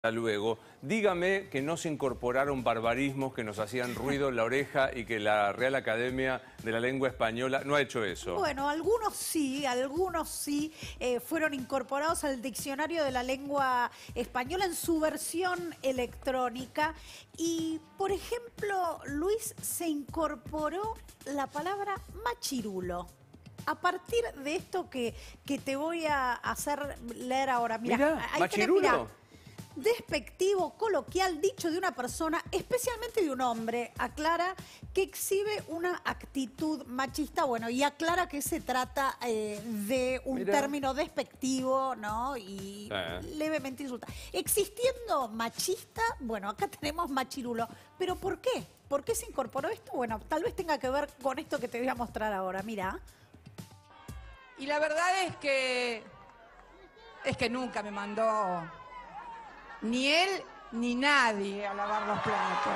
Luego, dígame que no se incorporaron barbarismos que nos hacían ruido en la oreja y que la Real Academia de la Lengua Española no ha hecho eso. Bueno, algunos sí fueron incorporados al diccionario de la lengua española en su versión electrónica. Y, por ejemplo, Luis, se incorporó la palabra machirulo. A partir de esto que te voy a hacer leer ahora. Mirá, machirulo. Despectivo, coloquial, dicho de una persona, especialmente de un hombre, aclara que exhibe una actitud machista, bueno, y aclara que se trata de un término despectivo, ¿no? Y levemente insulta. Existiendo machista, bueno, acá tenemos machirulo. ¿Pero por qué? ¿Por qué se incorporó esto? Bueno, tal vez tenga que ver con esto que te voy a mostrar ahora, mira. Y la verdad es que nunca me mandó ni él ni nadie a lavar los platos.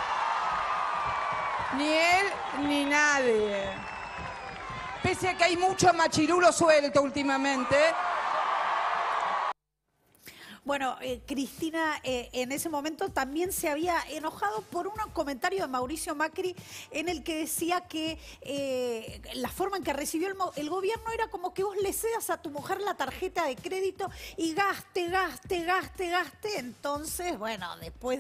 Ni él ni nadie. Pese a que hay mucho machirulo suelto últimamente. Bueno, Cristina en ese momento también se había enojado por un comentario de Mauricio Macri en el que decía que la forma en que recibió el gobierno era como que vos le cedas a tu mujer la tarjeta de crédito y gaste. Entonces, bueno, después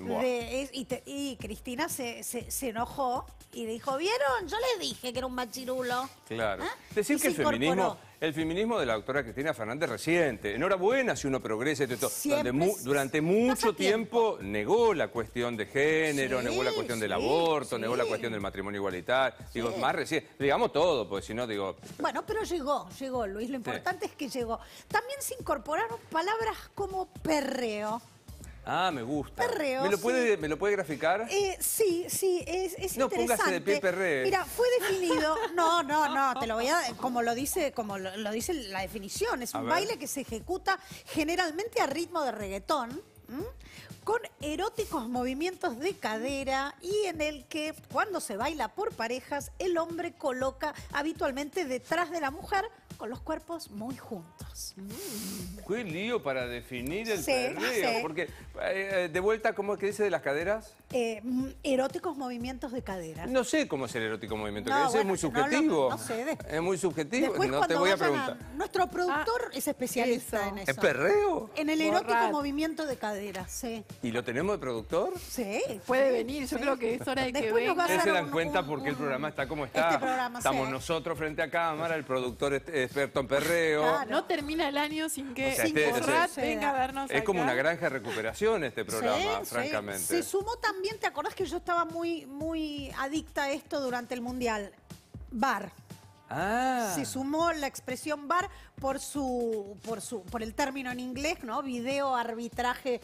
y Cristina se enojó y dijo, ¿vieron? Yo les dije que era un machirulo. Claro. Decir que el feminismo de la doctora Cristina Fernández reciente. Enhorabuena si uno progresa y todo. Durante mucho tiempo negó la cuestión de género, negó la cuestión del aborto, negó la cuestión del matrimonio igualitario. Digo, más reciente. Digamos todo, porque si no, digo... Bueno, pero llegó, Luis. Lo importante es que llegó. También se incorporaron palabras como perreo. Ah, me gusta. Perreo, ¿Me lo puede graficar? Sí, es no, interesante. Póngase de pie, perreo. Mira, fue definido... No, te lo voy a... Como lo dice la definición. Es un baile que se ejecuta generalmente a ritmo de reggaetón, con eróticos movimientos de cadera y en el que, cuando se baila por parejas, el hombre coloca habitualmente detrás de la mujer con los cuerpos muy juntos. Qué lío para definir el perreo. Porque, de vuelta, ¿cómo es que dice de las caderas? Eróticos movimientos de cadera. No sé cómo es el erótico movimiento de cadera. Es muy subjetivo. No sé. Es muy subjetivo. Después, no te voy a preguntar. Nuestro productor es especialista en eso. ¿Es perreo? En el erótico movimiento de cadera, sí. ¿Y lo tenemos de productor? Sí. Puede venir, yo creo que es hora de que venga. Ustedes se dan cuenta porque el programa está como está. Estamos nosotros frente a cámara, el productor es experto en perreo. Claro. No termina el año sin que Corrat venga a vernos Es como una granja de recuperación este programa, francamente. Se sumó también, ¿te acordás que yo estaba muy adicta a esto durante el Mundial? VAR. Se sumó la expresión VAR por el término en inglés, ¿no? Video arbitraje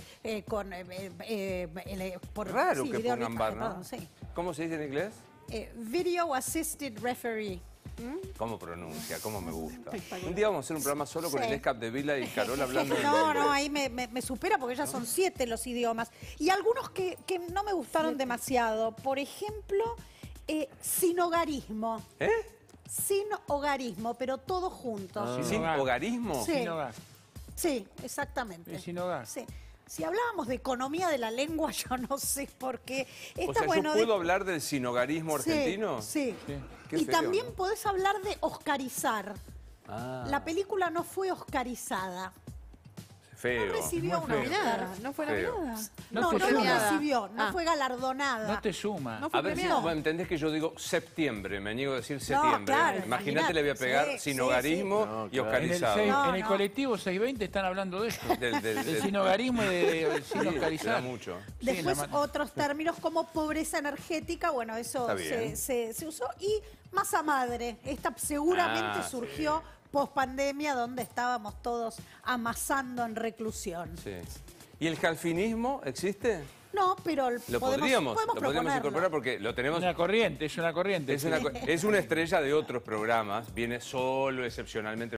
Raro que pongan VAR, ¿no? ¿Cómo se dice en inglés? Video Assisted Referee. ¿Cómo pronuncia? ¿Cómo me gusta? Un día vamos a hacer un programa solo con el escape de Vila y Carol hablando de No, ahí me supera porque ya son 7 los idiomas. Y algunos que no me gustaron demasiado. Por ejemplo, sinogarismo. Sinogarismo, pero todos juntos. ¿Sin-hogarismo? Sí. Sin hogar. Sí, exactamente. Sin hogar. Sí. Si hablábamos de economía de la lengua, yo no sé por qué. ¿yo puedo hablar del sinogarismo argentino? Sí. Y también podés hablar de oscarizar. La película no fue oscarizada. Feo. No recibió una Oscar. ¿No fue nominada? No lo recibió, no fue galardonada. No te suma. No fue a ver si vos entendés que yo digo septiembre, me niego a decir septiembre. Claro, Imagínate, le voy a pegar sinogarismo y oscarizado. En el colectivo 620 están hablando de esto. Del sinogarismo y del sin oscarizar. Mucho. Después otros términos como pobreza energética, bueno, eso se usó. Y masa madre, esta seguramente surgió post-pandemia, donde estábamos todos amasando en reclusión. ¿Y el jalfinismo existe? No, pero lo podríamos incorporar porque lo tenemos... Es una corriente. Es una estrella de otros programas, viene solo excepcionalmente...